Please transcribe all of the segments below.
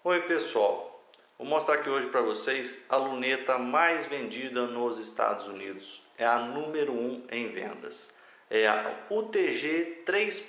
Oi pessoal, vou mostrar aqui hoje para vocês a luneta mais vendida nos Estados Unidos. É a número 1 em vendas. É a UTG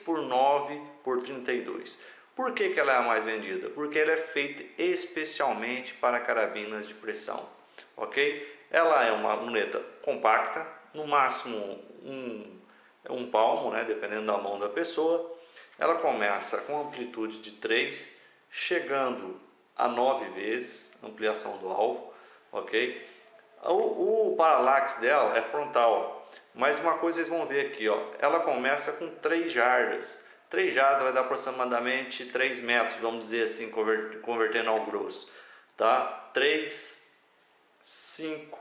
3x9x32. Por que ela é a mais vendida? Porque ela é feita especialmente para carabinas de pressão, ok? Ela é uma luneta compacta, no máximo um palmo, né, dependendo da mão da pessoa. Ela começa com amplitude de 3, chegando a 9 vezes, ampliação do alvo, ok? O paralaxe dela é frontal, mas uma coisa vocês vão ver aqui, ó, ela começa com 3 jardas. 3 jardas vai dar aproximadamente 3 metros, vamos dizer assim, convertendo ao grosso, tá? 3, 5,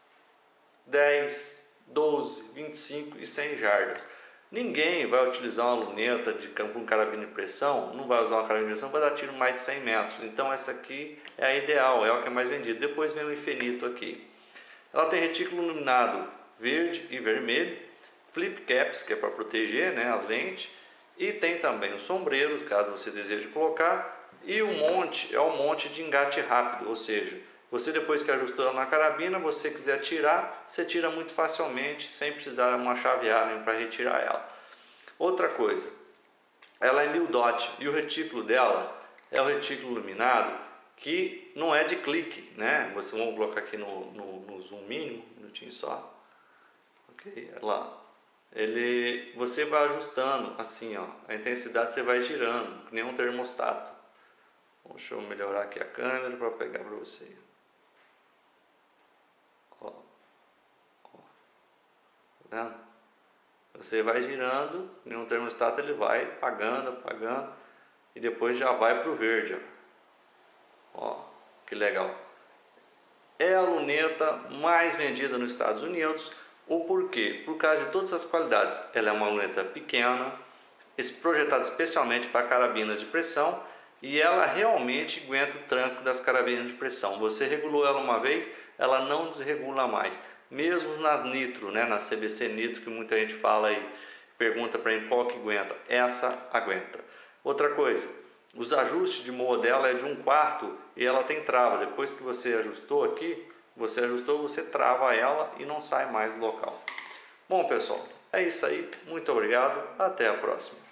10, 12, 25 e 100 jardas. Ninguém vai utilizar uma luneta com carabina de pressão, não vai usar uma carabina de pressão para dar tiro mais de 100 metros. Então essa aqui é a ideal, é o que é mais vendido. Depois vem o infinito aqui. Ela tem retículo iluminado verde e vermelho, flip caps, que é para proteger, né, a lente, e tem também o sombreiro, caso você deseje colocar, e o monte é o monte de engate rápido, ou seja, você depois que ajustou ela na carabina, você quiser tirar, você tira muito facilmente, sem precisar de uma chave Allen para retirar ela. Outra coisa, ela é 1000 dot e o retículo dela é o retículo iluminado que não é de clique, né? Você vamos colocar aqui no zoom mínimo, um minutinho só. Ok, lá. Você vai ajustando assim, ó, a intensidade você vai girando, que nem um termostato. Deixa eu melhorar aqui a câmera para pegar para vocês. Ó, tá vendo? Você vai girando, em um termostato ele vai apagando e depois já vai para o verde. Ó, que legal. É a luneta mais vendida nos Estados Unidos. O porquê? Por causa de todas as qualidades. Ela é uma luneta pequena, projetada especialmente para carabinas de pressão, e ela realmente aguenta o tranco das carabinas de pressão. Você regulou ela uma vez, ela não desregula mais. Mesmo nas nitro, né, na CBC nitro, que muita gente fala aí, pergunta para mim qual que aguenta. Essa aguenta. Outra coisa, os ajustes de moa dela é de 1/4 e ela tem trava. Depois que você ajustou aqui, você trava ela e não sai mais do local. Bom pessoal, é isso aí. Muito obrigado. Até a próxima.